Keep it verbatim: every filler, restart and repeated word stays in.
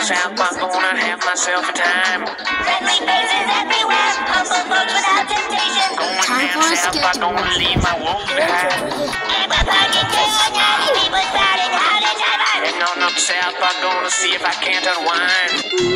South Park, gonna have myself a time. Friendly faces everywhere, humble folks without temptation. Going Time down for a South skit. Park, gonna leave my woes behind. And we're parking Kenya, people shouting, how did you ever? Heading on up South Park, gonna see if I can't unwind.